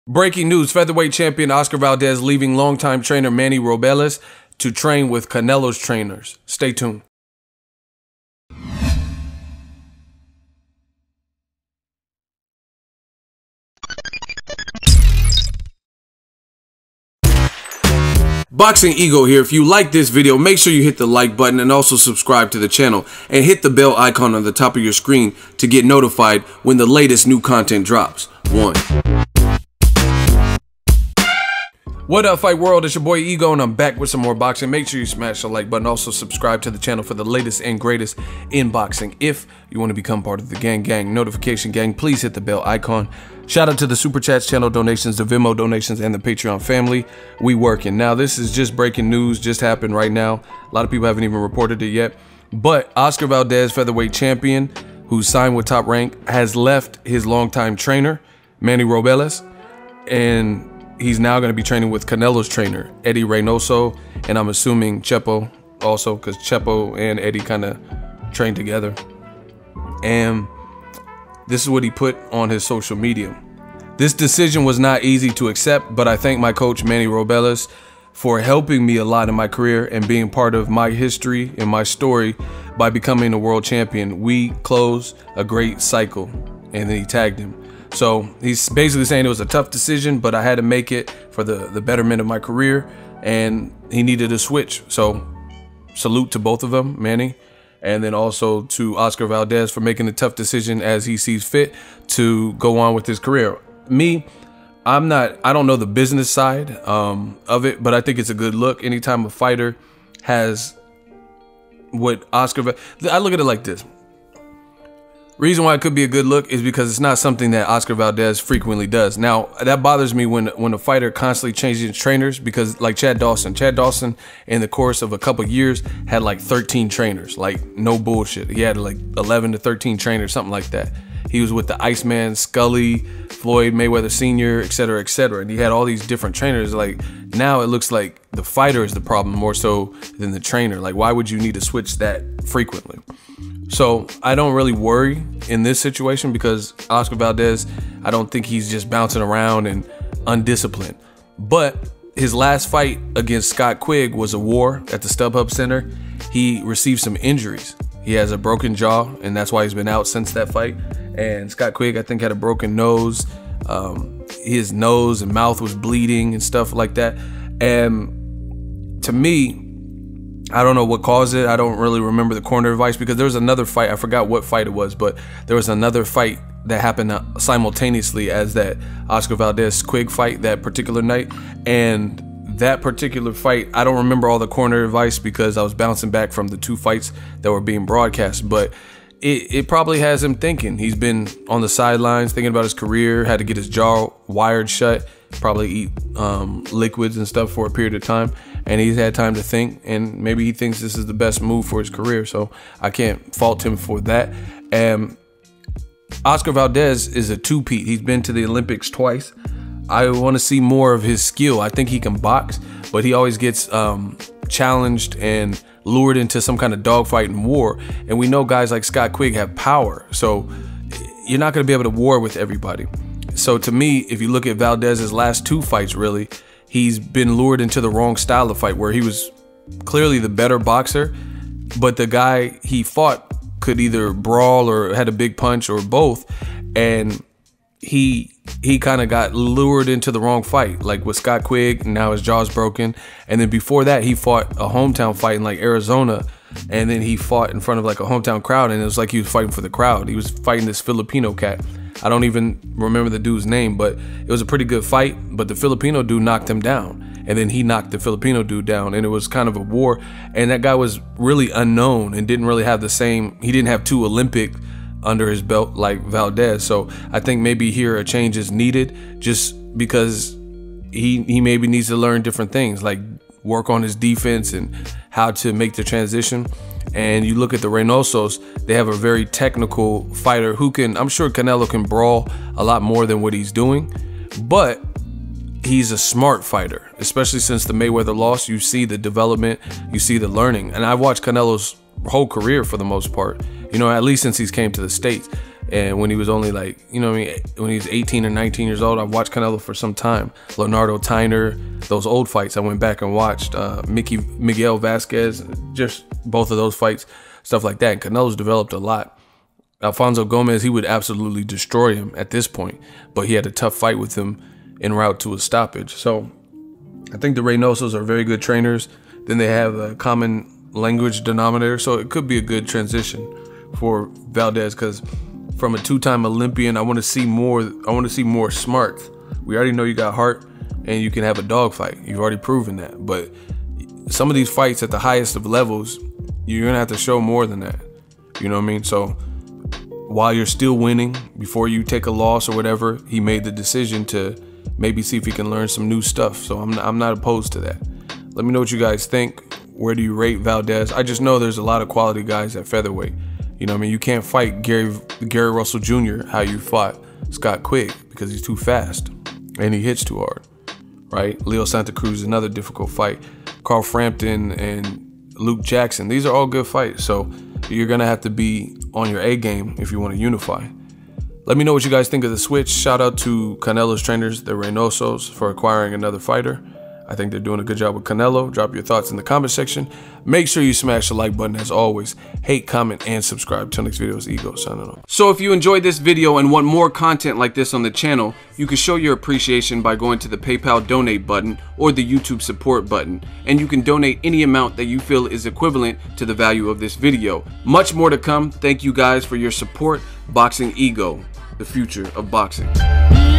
Breaking news, featherweight champion Oscar Valdez leaving longtime trainer Manny Robeles to train with Canelo's trainers. Stay tuned. Boxing Ego here. If you like this video, make sure you hit the like button and also subscribe to the channel and hit the bell icon on the top of your screen to get notified when the latest new content drops. What up, Fight World? It's your boy Ego and I'm back with some more boxing. Make sure you smash the like button. Also subscribe to the channel for the latest and greatest in boxing. If you want to become part of the gang notification gang, please hit the bell icon. Shout out to the Super Chats, channel donations, the Venmo donations, and the Patreon family. We working. Now, this is just breaking news, just happened right now. A lot of people haven't even reported it yet. But Oscar Valdez, featherweight champion, who signed with Top Rank, has left his longtime trainer, Manny Robeles, and he's now going to be training with Canelo's trainer, Eddie Reynoso, and I'm assuming Chepo also, because Chepo and Eddie kind of train together. And this is what he put on his social media. This decision was not easy to accept, but I thank my coach, Manny Robeles, for helping me a lot in my career and being part of my history and my story by becoming a world champion. We close a great cycle. And then he tagged him. So he's basically saying it was a tough decision, but I had to make it for the betterment of my career, and he needed a switch. So salute to both of them, Manny, and then also to Oscar Valdez for making a tough decision as he sees fit to go on with his career. Me, I don't know the business side of it, but I think it's a good look. Anytime a fighter has what Oscar, I look at it like this. Reason why it could be a good look is because it's not something that Oscar Valdez frequently does. Now, that bothers me when a fighter constantly changes trainers, because like Chad Dawson in the course of a couple years had like 13 trainers, like no bullshit. He had like 11 to 13 trainers, something like that. He was with the Iceman, Scully, Floyd Mayweather Sr., etc., etc. And he had all these different trainers. Like now it looks like the fighter is the problem more so than the trainer. Like why would you need to switch that frequently? So I don't really worry in this situation because Oscar Valdez, I don't think he's just bouncing around and undisciplined. But his last fight against Scott Quigg was a war at the StubHub Center. He received some injuries. He has a broken jaw, and that's why he's been out since that fight. And Scott Quigg, I think, had a broken nose. His nose and mouth was bleeding and stuff like that. And to me, I don't know what caused it. I don't really remember the corner advice because there was another fight. I forgot what fight it was, but there was another fight that happened simultaneously as that Oscar Valdez Quigg fight that particular night. And that particular fight, I don't remember all the corner advice because I was bouncing back from the two fights that were being broadcast, but it probably has him thinking. He's been on the sidelines thinking about his career, had to get his jaw wired shut, probably eat liquids and stuff for a period of time, and he's had time to think, and maybe he thinks this is the best move for his career, so I can't fault him for that. And Oscar Valdez is a two-peat. He's been to the Olympics twice. I want to see more of his skill. I think he can box, but he always gets challenged and lured into some kind of dogfight and war. And we know guys like Scott Quigg have power, so you're not going to be able to war with everybody. So to me, if you look at Valdez's last two fights, really, he's been lured into the wrong style of fight where he was clearly the better boxer, but the guy he fought could either brawl or had a big punch or both, and he kind of got lured into the wrong fight, like with Scott Quigg, and now his jaw's broken. And then before that, he fought a hometown fight in like Arizona, and then he fought in front of like a hometown crowd, and it was like he was fighting for the crowd. He was fighting this Filipino cat. I don't even remember the dude's name, but it was a pretty good fight, but the Filipino dude knocked him down, and then he knocked the Filipino dude down, and it was kind of a war, and that guy was really unknown and didn't really have the same, he didn't have two Olympic under his belt like Valdez. So I think maybe here a change is needed, just because he maybe needs to learn different things, like work on his defense and how to make the transition. And you look at the Reynosos, they have a very technical fighter who can, I'm sure Canelo can brawl a lot more than what he's doing, but he's a smart fighter, especially since the Mayweather loss. You see the development, you see the learning. And I've watched Canelo's whole career for the most part, you know, at least since he's came to the States. And when he was only like, you know what I mean, when he was 18 or 19 years old, I watched Canelo for some time. Leonardo Tyner, those old fights, I went back and watched Miguel Vasquez, just both of those fights, stuff like that. And Canelo's developed a lot. Alfonso Gomez, he would absolutely destroy him at this point, but he had a tough fight with him en route to a stoppage. So I think the Reynosos are very good trainers. Then they have a common language denominator, so it could be a good transition for Valdez, because from a two-time Olympian, I want to see more. I want to see more smarts. We already know you got heart and you can have a dogfight. You've already proven that. But some of these fights at the highest of levels, you're gonna have to show more than that. You know what I mean? So while you're still winning, before you take a loss or whatever, he made the decision to maybe see if he can learn some new stuff. So I'm not opposed to that. Let me know what you guys think. Where do you rate Valdez? I just know there's a lot of quality guys at featherweight. You know what I mean? You can't fight Gary Russell Jr. how you fought Scott Quigg, because he's too fast and he hits too hard, right? Leo Santa Cruz is another difficult fight. Carl Frampton and Luke Jackson, these are all good fights. So you're gonna have to be on your A game if you want to unify. Let me know what you guys think of the switch. Shout out to Canelo's trainers, the Reynosos, for acquiring another fighter. I think they're doing a good job with Canelo. Drop your thoughts in the comment section. Make sure you smash the like button as always. Hate, comment, and subscribe. Till next video, it's Ego signing off. So if you enjoyed this video and want more content like this on the channel, you can show your appreciation by going to the PayPal donate button or the YouTube support button. And you can donate any amount that you feel is equivalent to the value of this video. Much more to come. Thank you guys for your support. Boxing Ego, the future of boxing.